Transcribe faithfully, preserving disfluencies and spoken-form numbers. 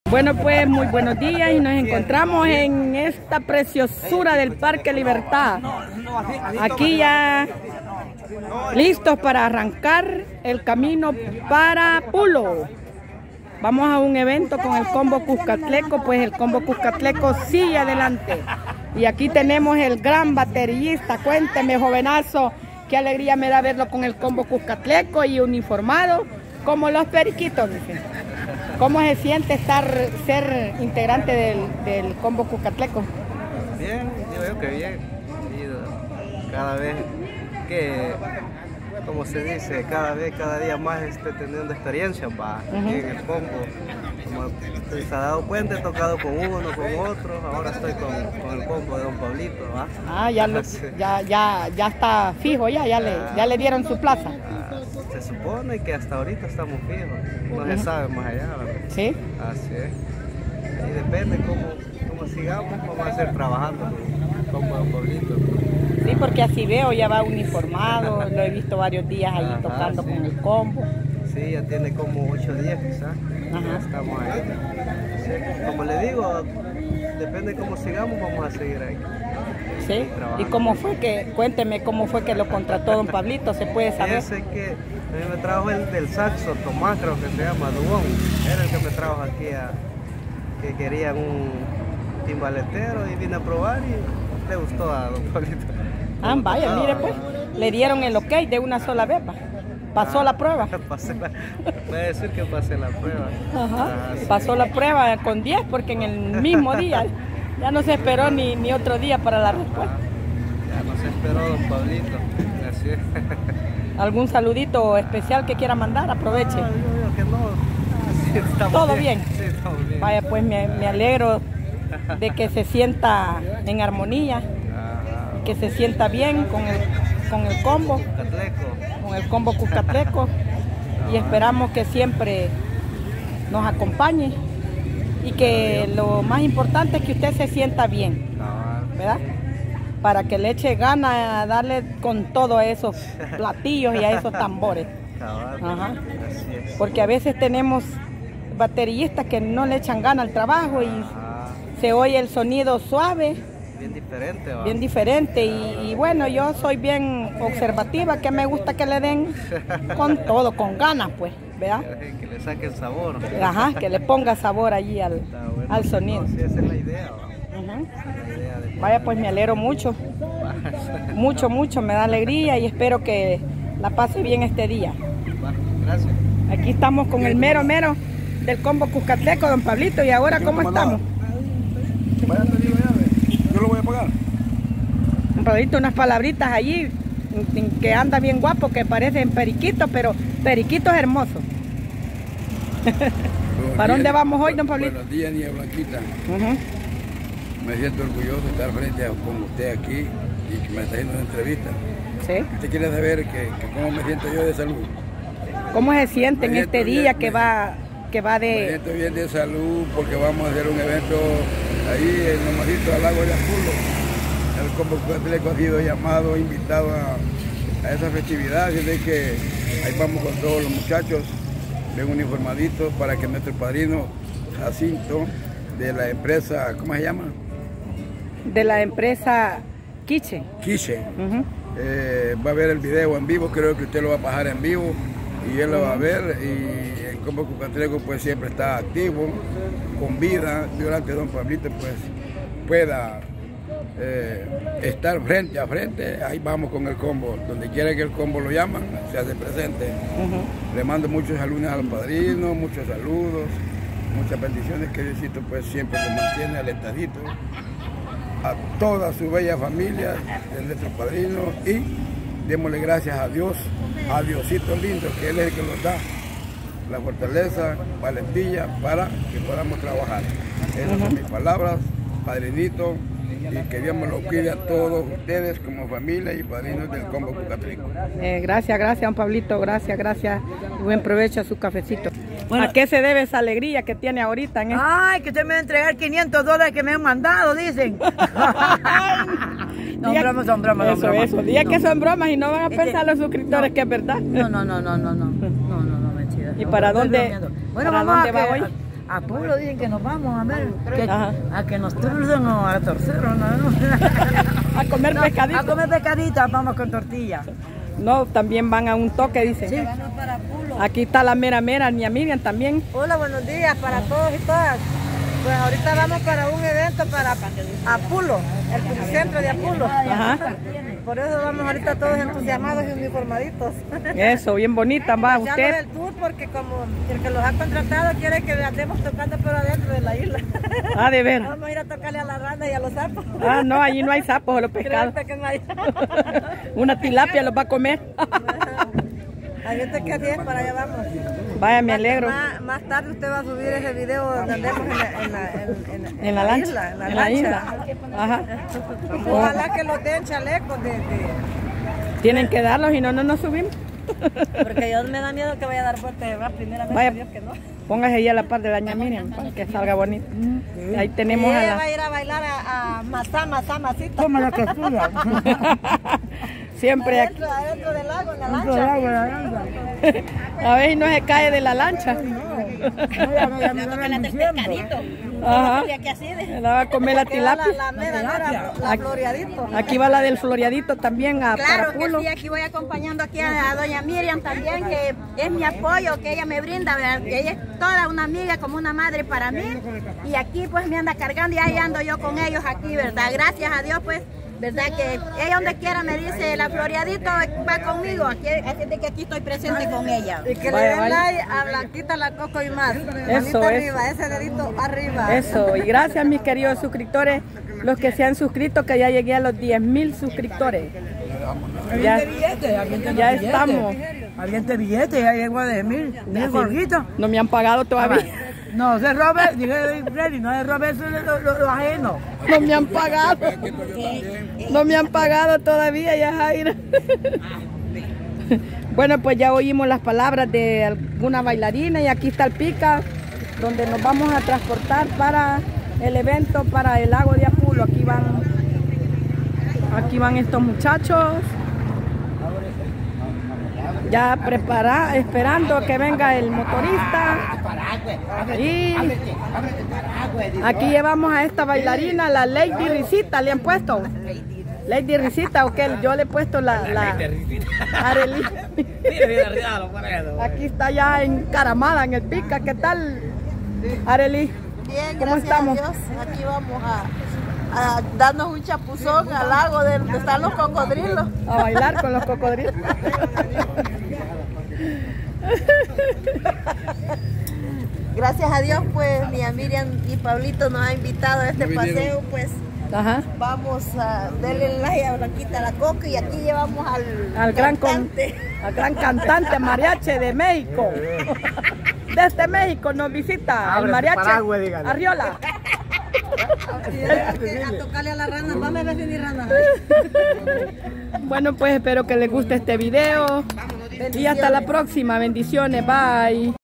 Bueno, pues muy buenos días y nos encontramos en esta preciosura del Parque Libertad. Aquí ya listos para arrancar el camino para Pulo. Vamos a un evento con el Combo Cuscatleco, pues el Combo Cuscatleco sigue adelante. Y aquí tenemos el gran baterista. Cuénteme, jovenazo, qué alegría me da verlo con el Combo Cuscatleco y uniformado como los periquitos. ¿Cómo se siente estar, ser integrante del, del Combo Cuscatleco? Bien, yo veo que bien. Cada vez que, como se dice, cada vez, cada día más estoy teniendo experiencia pa, uh-huh. en el combo. Como usted se ha dado cuenta, he tocado con uno, con otro, ahora estoy con, con el combo de don Pablito. ¿va? Ah, ya, lo, ya, ya, ya está fijo, ya, ya, le, ya le dieron su plaza. Se supone que hasta ahorita estamos fijos, no uh-huh. se sabe más allá, ¿verdad? Sí. Así es. Y depende cómo, cómo sigamos, vamos a seguir trabajando con don Pablito. Sí, porque así veo, ya va uniformado, lo he visto varios días ahí Ajá, tocando sí. con el combo. Sí, ya tiene como ocho días quizás, ya estamos ahí. Sí, como le digo, depende cómo sigamos, vamos a seguir ahí. Sí, ¿y cómo fue que, cuénteme cómo fue que lo contrató don Pablito, se puede saber? Ese que a mí me trajo el del saxo, Tomás creo que se llama, Dubón, era el que me trajo aquí a, que querían un timbaletero y vine a probar y le gustó a don Pablito. Ah, vaya, mire pues, le dieron el ok de una sola vez, pasó ah, la prueba. Pasé la, puede decir que pasé la prueba. Ajá, ah, sí. Pasó la prueba con diez porque en el mismo día ya no se esperó ni, ni otro día para la respuesta. Ah, ya no se esperó don Pablito, así es. ¿Algún saludito especial que quiera mandar? Aproveche. No, yo digo que no. Ah, sí, estamos ¿Todo bien? bien? Sí, estamos bien. Vaya, pues me, me alegro de que se sienta en armonía. Que se sienta bien con el, con el combo, con el combo Cuscatleco y esperamos que siempre nos acompañe y que lo más importante es que usted se sienta bien, ¿verdad? Para que le eche ganas a darle con todo a esos platillos y a esos tambores. Ajá. Porque a veces tenemos bateristas que no le echan ganas al trabajo y se oye el sonido suave. Bien diferente, ¿va? Bien diferente y, y bueno, yo soy bien observativa, que me gusta que le den con todo, con ganas pues, ¿verdad? Que le saque el sabor. Ajá, que le ponga sabor allí al, bueno, al sonido. No, sí, esa es la idea, ¿va? Uh-huh. Esa es la idea de... Vaya, pues me alegro mucho, mucho, mucho, me da alegría y espero que la pase bien este día. Va, gracias. Aquí estamos con el mero mero del Combo Cuscatleco, don Pablito, y ahora ¿cómo estamos? Yo lo voy a pagar. Un Pablito, unas palabritas allí, que anda bien guapo, que parecen periquitos, pero periquitos hermosos. ¿Para dónde vamos hoy, don Pablito? Buenos días, niña Blanquita. Uh-huh. Me siento orgulloso de estar frente a con usted aquí y que me está haciendo una entrevista. ¿Sí? Usted quiere saber que, que cómo me siento yo de salud. ¿Cómo se siente en este bien, día que me, va, que va de...? Me siento bien de salud porque vamos a hacer un evento ahí en Lomasito al lago de Apulo. El Combo Cuscatleco ha sido llamado, invitado a, a esa festividad, así de que ahí vamos con todos los muchachos, bien uniformaditos, para que nuestro padrino Jacinto, de la empresa, ¿cómo se llama? De la empresa Quiche. Quiche. Uh-huh. eh, va a ver el video en vivo, creo que usted lo va a pasar en vivo y él lo va a ver, y el Combo Cuscatleco pues siempre está activo, con vida, durante don Pablito pues pueda eh, estar frente a frente. Ahí vamos con el combo, donde quiera que el combo lo llaman, se hace presente. Uh-huh. Le mando muchos saludos al padrino, muchos saludos, muchas bendiciones, que Diosito pues siempre lo mantiene alentadito a toda su bella familia de nuestro padrino, y démosle gracias a Dios, a Diosito lindo, que Él es el que nos da la fortaleza, valentía para que podamos trabajar. Esas uh-huh. son mis palabras, padrinito, y que Dios me lo cuide a todos ustedes como familia y padrinos del Combo Cuscatleco. Eh, gracias, gracias, don Pablito, gracias, gracias. Buen provecho a su cafecito. Bueno, ¿a qué se debe esa alegría que tiene ahorita? En Ay, que usted me va a entregar quinientos dólares que me han mandado, dicen. No, Diga, bromas, son bromas, eso, son bromas. Eso, diga no. que son bromas y no van a pensar este, los suscriptores no, que es verdad. No, no, no, no, no, no, no, no, no, mentira. ¿Y no, para no, dónde, bueno, para vamos dónde a va que, hoy? A Pueblo dicen que nos vamos a ver. Que, Ajá. a que nos turcen o a torceros, ¿no? A comer No, pescadito. a comer pescadito, vamos con tortilla. No, también van a un toque, dicen. Sí. Aquí está la mera mera, ni a Miriam también. Hola, buenos días para todos y todas. Pues ahorita vamos para un evento para Apulo, el centro de Apulo. Ajá. Por eso vamos ahorita todos entusiasmados y uniformaditos. Eso, bien bonita, va Ya usted. el tour porque como el que los ha contratado quiere que andemos tocando pero adentro de la isla. Ah, de ver. Vamos a ir a tocarle a la rana y a los sapos. Ah, no, allí no hay sapos, solo pescado. Creo que no hay. Una tilapia los va a comer. Hay gente que así es, para allá vamos. Vaya, me alegro. Más, más tarde usted va a subir ese video donde andemos en la, en la, en, en, En la lancha. isla, en la En la lancha. isla. Ajá. Ojalá que los den chalecos de, de- Tienen que darlos y no, no nos subimos. porque yo me da miedo que vaya a dar vuelta de más primeramente, Vaya. Dios que no. Póngase ahí a la par de doña Miriam para que salga bonito. Ahí tenemos Y a ella va la... a ir a bailar a, a Masá, Masá, Masita. Como la costura. Siempre aquí. Adentro, adentro del lago, en la lancha. A ver si no se cae de la lancha. Ajá. La va a comer la Que va la, tilapia. la mera, mera, la Aquí- floreadito. Aquí va la del floreadito también a Claro para que Pulo. sí, aquí voy acompañando aquí a, a doña Miriam también, que es mi apoyo, que ella me brinda, ¿verdad? Que ella es toda una amiga, como una madre para mí, y aquí pues me anda cargando y ahí ando yo con ellos aquí, ¿verdad? Gracias a Dios pues, ¿verdad? Que ella donde quiera me dice, la floreadito va conmigo, aquí, así de que aquí estoy presente con ella. Y que le Vaya, den vaya. like a Blanquita, la Coco y más. Eso, Manita eso. arriba, ese dedito arriba. Eso, y gracias mis queridos suscriptores, los que se han suscrito, que ya llegué a los diez mil suscriptores. Ya, Aviente billete, aviente ya billete. estamos. Aviente billete, ya llegó a diez mil. Dije, Jorgito. No me han pagado todavía. No se robe, dije, Freddy, no se robe eso de lo, lo- lo ajeno. No me han pagado. No me han pagado todavía, ya Jaira. Bueno, pues ya oímos las palabras de alguna bailarina y aquí está el Pica, donde nos vamos a transportar para el evento, para el lago de Apulo. Aquí van, aquí van estos muchachos. Ya prepara, esperando que venga el motorista. Y aquí llevamos a esta bailarina, la Lady Risita, le han puesto. Lady Risita, ok, yo le he puesto la... la Arely. Aquí está ya encaramada en el Pica, ¿qué tal, Arely? Bien, ¿Cómo gracias estamos? a Dios. Aquí vamos a, a darnos un chapuzón al lago de donde están los cocodrilos. A bailar con los cocodrilos. Gracias a Dios, pues, mi Miriam y Pablito nos han invitado a este paseo, pues Ajá. vamos a darle like a Blanquita la Coco y aquí llevamos al, Al gran, con- cantante. al gran cantante mariachi de México. Desde México nos visita el mariachi Arriola. A tocarle a la rana, vamos a ver si mi rana. Bueno, pues espero que les guste este video y hasta la próxima. Bendiciones, bye.